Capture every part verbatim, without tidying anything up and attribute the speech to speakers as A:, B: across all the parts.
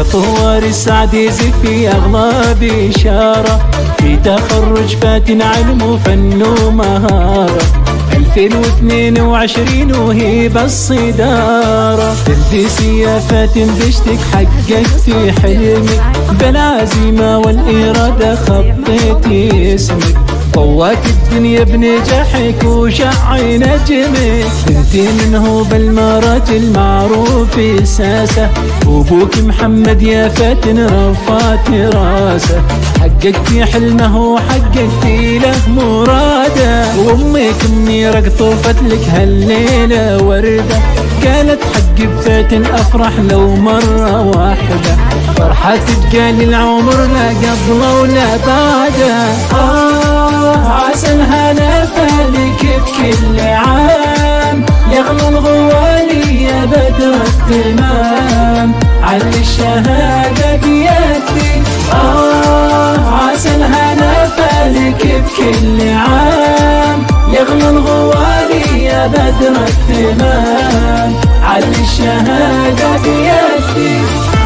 A: طوار السعد يزف في أغلى بشارة، في تخرج فاتن علم وفن ومهارة. ألفين واثنين وعشرين وهيبة الصدارة، تلبسي يا فاتن بشتك حققتي حلمك، بالعزيمة والإرادة خطيتي اسمك. ضوات الدنيا بنجاحك وشعي نجمك، انتي منه بالمراجل معروف ساسة، وابوك محمد يا فاتن رفعت راسه. حققتي حلمه وحققتي له مراده، وامك امي رقطوفت لك هالليله ورده، قالت حق بفاتن افرح لو مره واحده، فرحه تبقى للعمر لا قبله ولا بعده. آه عسى الهنا فالك بكل عام، يغلى الغوالي يا بدر التمام، على الشهاده بيدي. آه عسى الهنا فالك بكل عام، يغلى الغوالي يا بدر التمام، على الشهاده بيدي.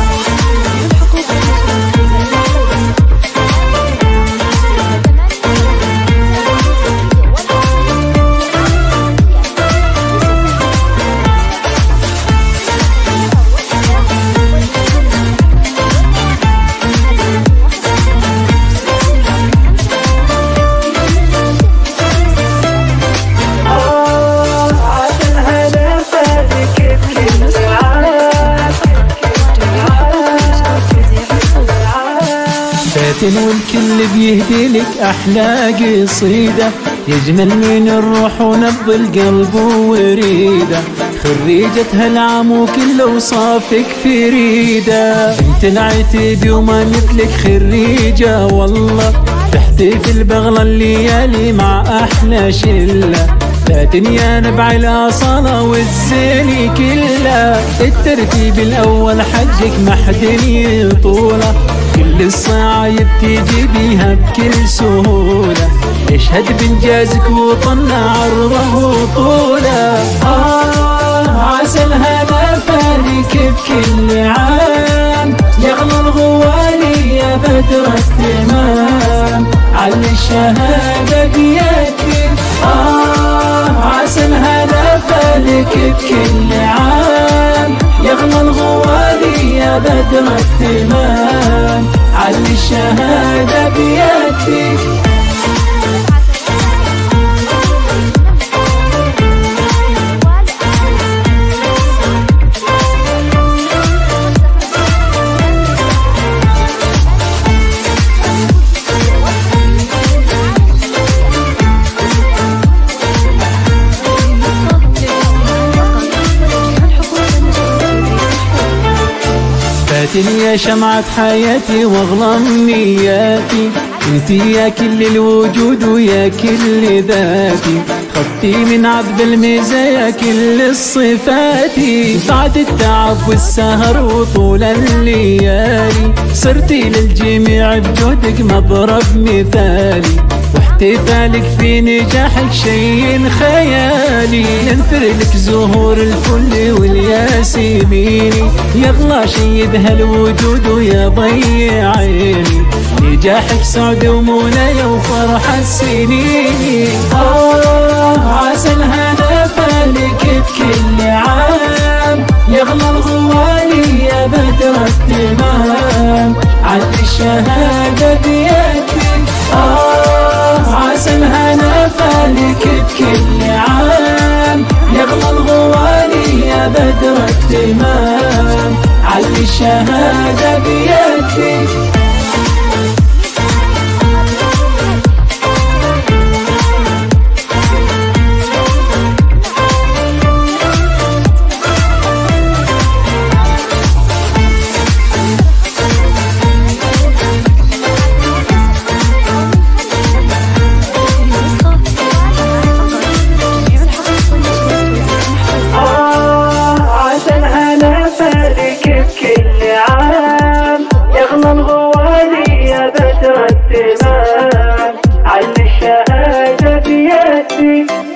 A: فاتن والكل بيهدي لك أحلى قصيدة، يجمل من الروح ونبض القلب وريدة، خريجة هالعام وكل أوصافك فريدة، انت العتيبي وما مثلك خريجة والله، تحتفل بغلى الليالي مع أحلى شلة. فاتن يا نبع الأصالة والزين كله، الترتيب الأول حجك محد يطوله، كل الصعايب تيجي بيها بكل سهولة، اشهد بإنجازك وطن عرضه وطوله. آه عسى الهنا فالك بكل عام، يغلى الغوالي يا بدر التمام، على الشهادة بيدي. آه عسى الهنا فالك بكل عام، يغلى الغوالي يا بدر التمام، على الشهادة بيدي. فاتن يا شمعة حياتي واغلى امنياتي، انتي يا كل الوجود ويا كل ذاتي، خطي من عذب المزايا كل الصفات، بعد التعب والسهر وطول الليالي، صرتي للجميع بجودك مضرب مثالي، واحتفالك في نجاحك شيء خيالي، ننثر لك زهور الفل والياسميني، يغلى شيد هالوجود ويا ضي عيني، نجاحك سعد ومنايا وفرح السنين. آه عسى الهنا فالك بكل عام، يغلى الغوالي يا بدر التمام، على الشهادة بيدي. آه عسى الهنا فالك بكل عام، يغلى الغوالي يا بدر التمام، على الشهادة بيدي. الغوالي يا بدر التمام، على الشهادة بيدي.